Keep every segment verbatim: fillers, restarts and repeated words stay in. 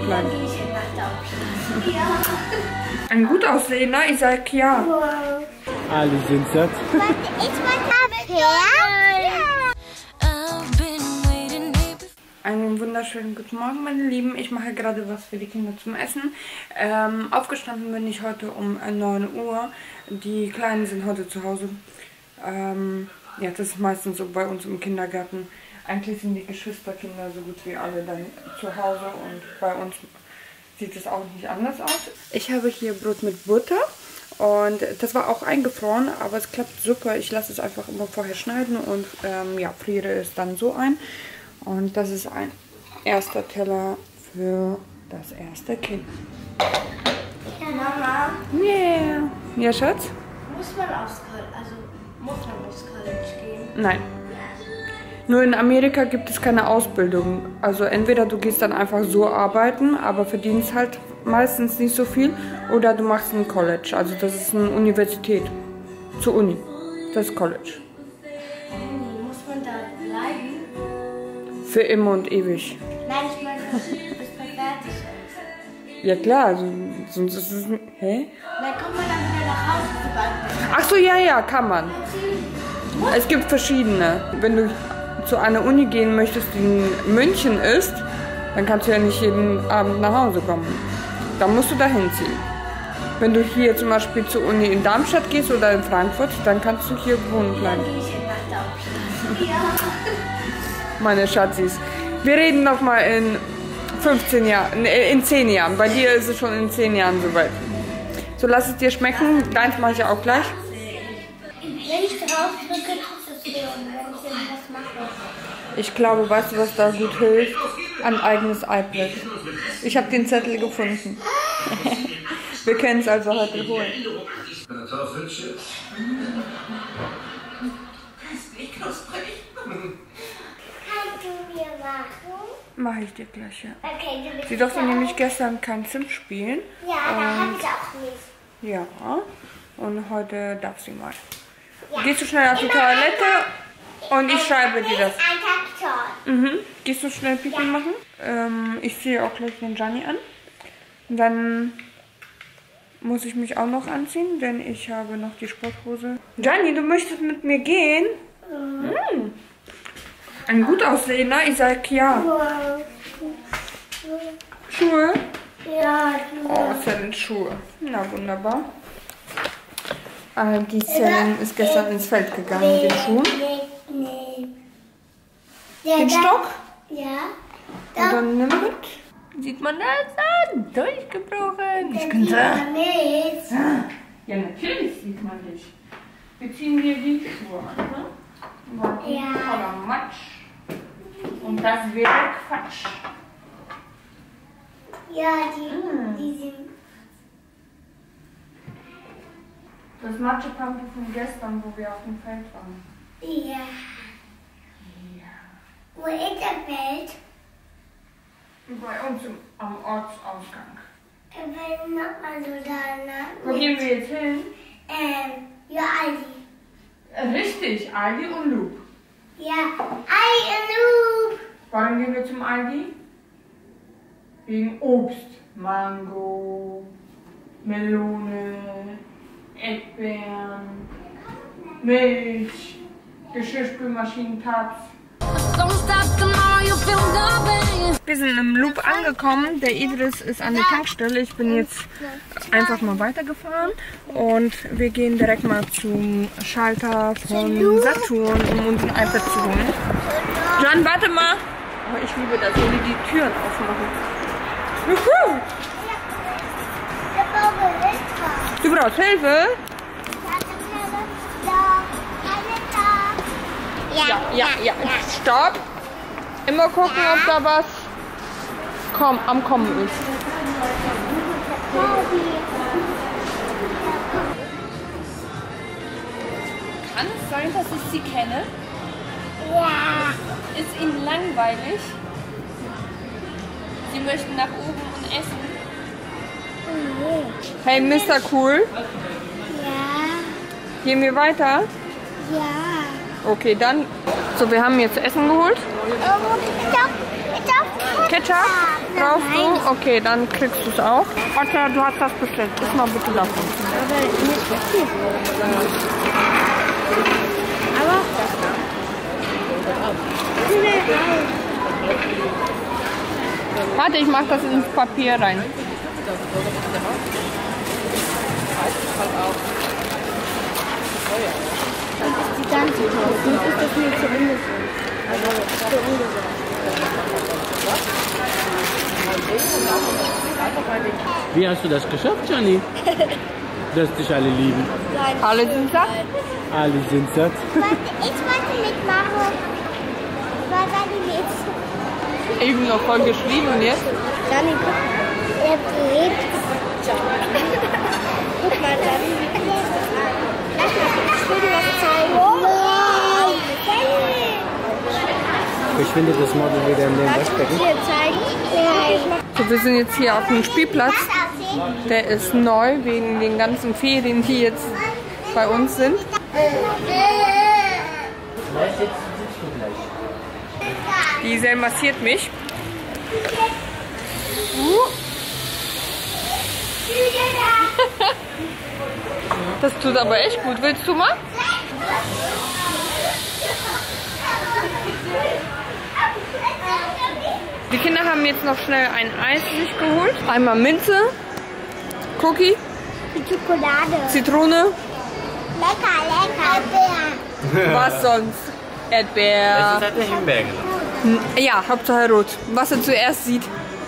bleiben. Ein gut aussehender, ich sag ja. Alle sind satt. Einen wunderschönen guten Morgen, meine Lieben. Ich mache gerade was für die Kinder zum Essen. Ähm, aufgestanden bin ich heute um neun Uhr. Die Kleinen sind heute zu Hause. Ähm, ja, das ist meistens so bei uns im Kindergarten. Eigentlich sind die Geschwisterkinder so gut wie alle dann zu Hause und bei uns sieht es auch nicht anders aus. Ich habe hier Brot mit Butter und das war auch eingefroren, aber es klappt super. Ich lasse es einfach immer vorher schneiden und ähm, ja, friere es dann so ein. Und das ist ein erster Teller für das erste Kind. Ja, Mama. Yeah. Ja, Schatz? Muss man aufs College, also muss man aufs College gehen? Nein. Nur in Amerika gibt es keine Ausbildung. Also entweder du gehst dann einfach so arbeiten, aber verdienst halt meistens nicht so viel, oder du machst ein College. Also das ist eine Universität. Zur Uni. Das ist College. Muss man da bleiben? Für immer und ewig. Nein, ich meine, bis man fertig ist. Ja klar, also, sonst ist es... Hä? Dann kommt man dann wieder nach Hause, sobald man... Ach so, ja, ja, kann man. Es gibt verschiedene. Wenn du zu einer Uni gehen möchtest, die in München ist, dann kannst du ja nicht jeden Abend nach Hause kommen. Dann musst du dahin ziehen. Wenn du hier zum Beispiel zur Uni in Darmstadt gehst oder in Frankfurt, dann kannst du hier wohnen bleiben. Dann gehe ich in Nacht auf. Ja. Meine Schatzis. Wir reden noch mal in fünfzehn Jahren, in zehn Jahren. Bei dir ist es schon in zehn Jahren soweit. So, lass es dir schmecken. Deins mache ich auch gleich. Wenn ich drauf drücke, tut es weh, und wenn ich irgendwas mache. Ich glaube, weißt du, was da gut hilft? Ein eigenes iPad. Ich habe den Zettel gefunden. Wir können es also heute holen. Kannst du mir machen? Mache ich dir gleich, ja. Okay, du bist Sie durfte nämlich gestern kein Zimt spielen. Ja, da habe ich auch nicht. Ja, und heute darf sie mal. Ja. Gehst du schnell auf die Toilette und ich schreibe dir das. Ein Traktor. Mhm. Gehst du schnell Pipi machen? Ähm, ich ziehe auch gleich den Gianni an. Dann muss ich mich auch noch anziehen, denn ich habe noch die Sporthose. Gianni, du möchtest mit mir gehen? Mhm. Mhm. Ein gut aussehender, ich sag ja. Schuhe? Ja, Oh, Cellen Schuhe. Na wunderbar. Äh, die Cellen ist gestern ins Feld gegangen mit den Schuhen. Nee, nee. Den Stock? Ja. Und dann nimm mit. Sieht man das an? Durchgebrochen. Ich könnte. Mit. Ja, natürlich sieht man dich. Wir ziehen dir die Schuhe an, ne? Weil Ja. voller Matsch. Und das wäre Quatsch. Ja, die, die sind. Das Matschepampe von gestern, wo wir auf dem Feld waren. Ja. Ja. Wo ist der Feld? Bei uns im, am Ortsausgang. Wenn macht man so da, ne? Wo gehen wir jetzt hin? Ähm, ja, Aldi. Richtig, Aldi und Loop. Ja, Aldi und Loop. Warum gehen wir zum Aldi? Wegen Obst. Mango, Melone, Erdbeeren, Milch, Geschirrspülmaschinen, Tabs. Wir sind im Loop angekommen. Der Idris ist an der Tankstelle. Ich bin jetzt einfach mal weitergefahren. Und wir gehen direkt mal zum Schalter von Saturn, um unseren iPad zu holen. John, warte mal. Oh, ich liebe das, wenn die die Türen aufmachen. Juhu. Du brauchst Hilfe? Ja, ja, ja. Stopp. Immer gucken, ob da was komm, am Kommen ist. Kann es sein, dass ich sie kenne? Ja. Ist Ihnen langweilig? Sie möchten nach oben und essen? Hey, Mister Cool. Ja. Gehen wir weiter? Ja. Okay, dann. So, wir haben jetzt Essen geholt. Oh, stopp, stopp. Ketchup? Brauchst du? Okay, dann kriegst du es auch. Otta, du hast das bestellt. Iss mal bitte davon. Aber nicht viel. Aber warte, ich mach das ins Papier rein. die ganze Haus. Nicht ist das mir zu ungesund. Also zu ungesund. Wie hast du das geschafft, Gianni? Dass dich alle lieben. Alle sind satt? Alle sind satt. Ich wollte mitmachen. Was war die jetzt? Eben noch voll geschrieben und jetzt? Gianni, guck. Er lebt. Guck mal, Gianni. Ich will dir was zeigen. Wow. Verschwindet das Model wieder in den Waschbecken? So, wir sind jetzt hier auf dem Spielplatz. Der ist neu wegen den ganzen Ferien, die jetzt bei uns sind. Diese massiert mich. Das tut aber echt gut. Willst du mal? Die Kinder haben jetzt noch schnell ein Eis sich geholt. Einmal Minze, Cookie, Die Schokolade. Zitrone. Lecker, lecker. Was sonst? Erdbeer. hat der Himbeer genommen. Ja, Hauptsache rot. Was er zuerst sieht.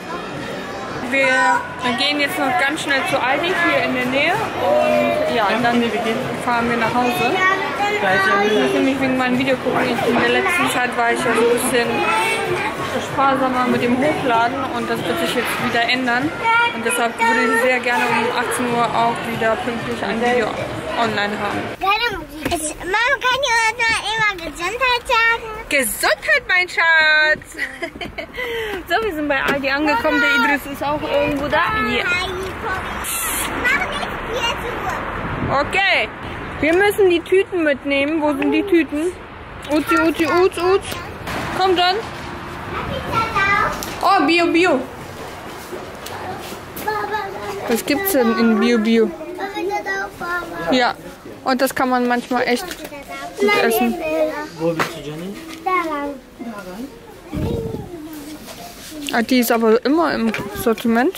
Wir gehen jetzt noch ganz schnell zu Aldi hier in der Nähe und ja, dann fahren wir nach Hause. Ich muss nämlich wegen meinem Video gucken. In der letzten Zeit war ich ja so ein bisschen sparsamer mit dem Hochladen und das wird sich jetzt wieder ändern. Und deshalb würde ich sehr gerne um achtzehn Uhr auch wieder pünktlich ein Video online haben. Es, Mama, kann ja nur immer Gesundheit sagen? Gesundheit, mein Schatz! So, wir sind bei Aldi angekommen. Der Idris ist auch irgendwo da. Hier. Mach nicht vier Uhr. Okay. Wir müssen die Tüten mitnehmen. Wo sind die Tüten? Uzi, Uzi, Uzi, Uzi. Komm dann. Oh, Bio, Bio. Was gibt's denn in Bio, Bio? Ja. Und das kann man manchmal echt gut essen. Wo bist du, Gianni? Ah, die ist aber immer im Sortiment.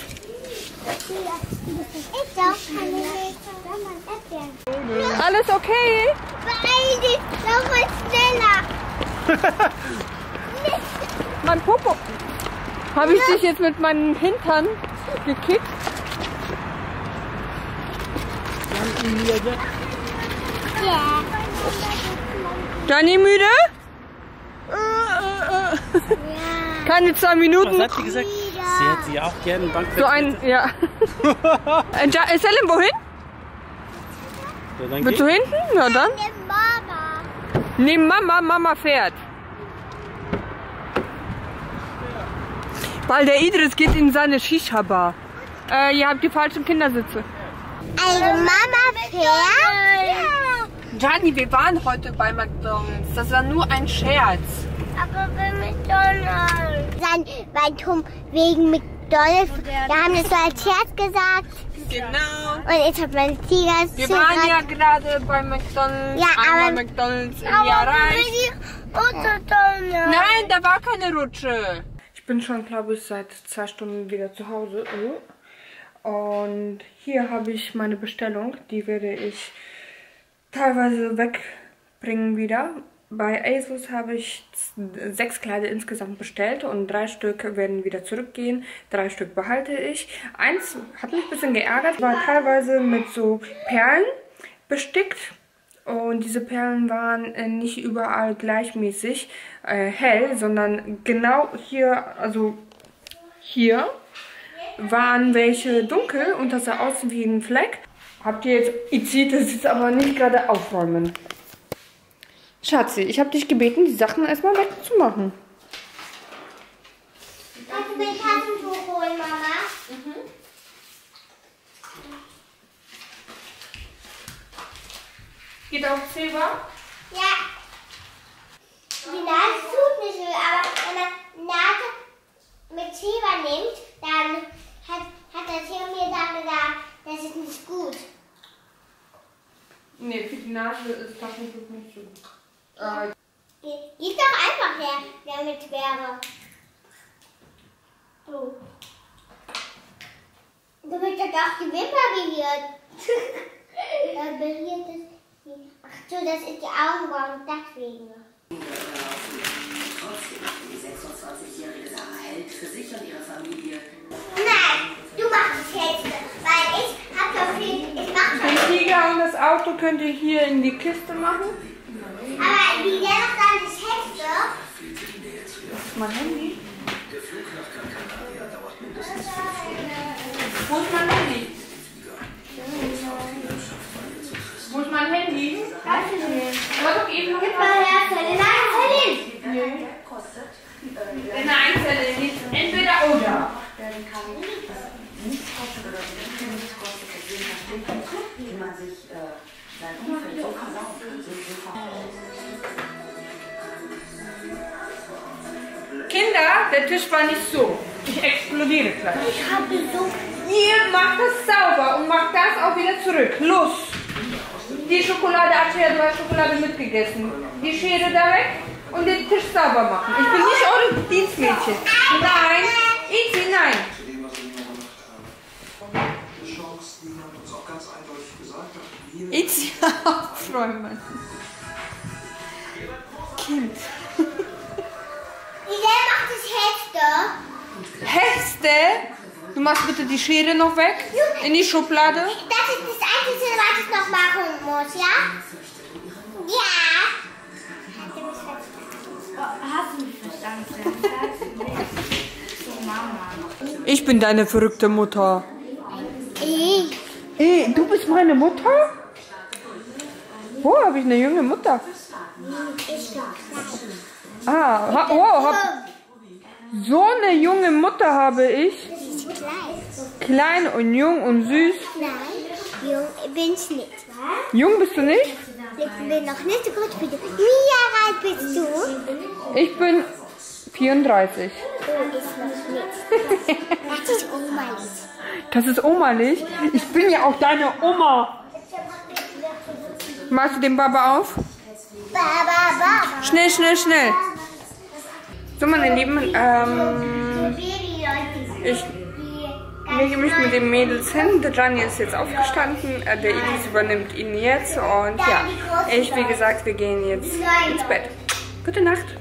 Alles okay? Beeil dich, lauf mal schneller. Mein Popo. Habe ich dich jetzt mit meinem Hintern gekickt? Ja. Gianni müde? Keine zwei Minuten. Was hat sie gesagt? Sie hat sie auch gerne Bank. So ein, ja. Äh, Selim, wohin? Ja, dann Willst du hinten? Ja, dann. Neben Mama. Neben Mama, Mama fährt. Weil der Idris geht in seine Shisha-Bar. Äh, ihr habt die falschen Kindersitze. Also Mama fährt? Gianni, wir waren heute bei McDonald's. Das war nur ein Scherz. Aber bei McDonald's. Dann bei Tom wegen McDonald's. Wir haben das so als Scherz gesagt. Genau. Und jetzt hat mein Tiger Wir waren ja gerade bei McDonald's. Ja, Einmal aber- McDonald's im Jahr reich. Nein, da war keine Rutsche. Ich bin schon, glaube ich, seit zwei Stunden wieder zu Hause. Und hier habe ich meine Bestellung. Die werde ich teilweise wegbringen wieder. Bei ASOS habe ich sechs Kleider insgesamt bestellt und drei Stück werden wieder zurückgehen. Drei Stück behalte ich. Eins hat mich ein bisschen geärgert, war teilweise mit so Perlen bestickt. Und diese Perlen waren äh, nicht überall gleichmäßig äh, hell, sondern genau hier, also hier, waren welche dunkel und das sah aus wie ein Fleck. Habt ihr jetzt, ich ziehe das jetzt aber nicht gerade aufräumen. Schatzi, ich habe dich gebeten, die Sachen erstmal wegzumachen. Kannst du mir ein Taschentuch holen, Mama? Mhm. Geht auch Zebra? Ja. Die Nase tut nicht weh, aber meine Nase mit Fieber nimmt, dann hat, hat der Theo mir dann gesagt, das ist nicht gut. Nee, für die Nase ist das nicht so gut. Äh, Gib doch einfach her, der mit wäre. So. Du bist ja doch die Wimper berührt. Da berührt es. Ach so, das ist die Augenbrauen, deswegen. Trotzdem hat die sechsundzwanzigjährige Sarah Held für sich und ihre Familie. Nein, du machst das Hälfte, weil ich hab doch viel, ich mach schon. den Tiger und das Auto könnt ihr hier in die Kiste machen. Aber wie der noch dann das Hälfte? Das ist mein Handy. Der Flug nach Gran Canaria dauert mindestens fünf Stunden. Wo ist mein Handy? Wo ist mein Handy? Weiß ich nicht. War doch eben noch Gib mal her, Zelle. Nein, Zelle. Nee. Nein, Zelle nicht. Entweder oder. Wie man sich äh, sein Umfeld so versauen kann. Kinder, der Tisch war nicht so. Ich explodiere gleich. Ich habe so. Ihr macht das sauber und macht das auch wieder zurück. Los! Die Schokolade, Archie, du hast Schokolade mitgegessen. Die Schere da weg und den Tisch sauber machen. Ich bin nicht eure Dienstmädchen. Nein, Itzi, nein. Zu dem, was wir immer gemacht haben. Die Chance, die man uns auch ganz eindeutig gesagt hat, wir Itzi, aufräumen. Kind. Wie der macht das Hälfte. Hälfte? Du machst bitte die Schere noch weg in die Schublade. Das ist das Einzige, was ich noch machen muss, ja? Ja. Hast du mich verstanden? So, Mama. Ich bin deine verrückte Mutter. Ich. Ey, du bist meine Mutter? Wo habe ich eine junge Mutter? Ich doch. Ah, ha, wow, hab, so eine junge Mutter habe ich. Das ist klein. Klein und jung und süß. Nein, jung bin ich nicht. Jung bist du nicht? Ich bin noch nicht so gut wie du. Wie Jahre alt bist du? Ich bin vierunddreißig. Du bist noch nicht. Das ist Oma-Lied. Das ist Oma-Lich. Ich bin ja auch deine Oma. Machst du den Baba auf? Baba, Baba. Schnell, schnell, schnell. So, meine Lieben, ähm, ich lege mich mit den Mädels hin. Der Gianni ist jetzt aufgestanden, äh, der Elise übernimmt ihn jetzt. Und ja, ich, wie gesagt, wir gehen jetzt ins Bett. Gute Nacht.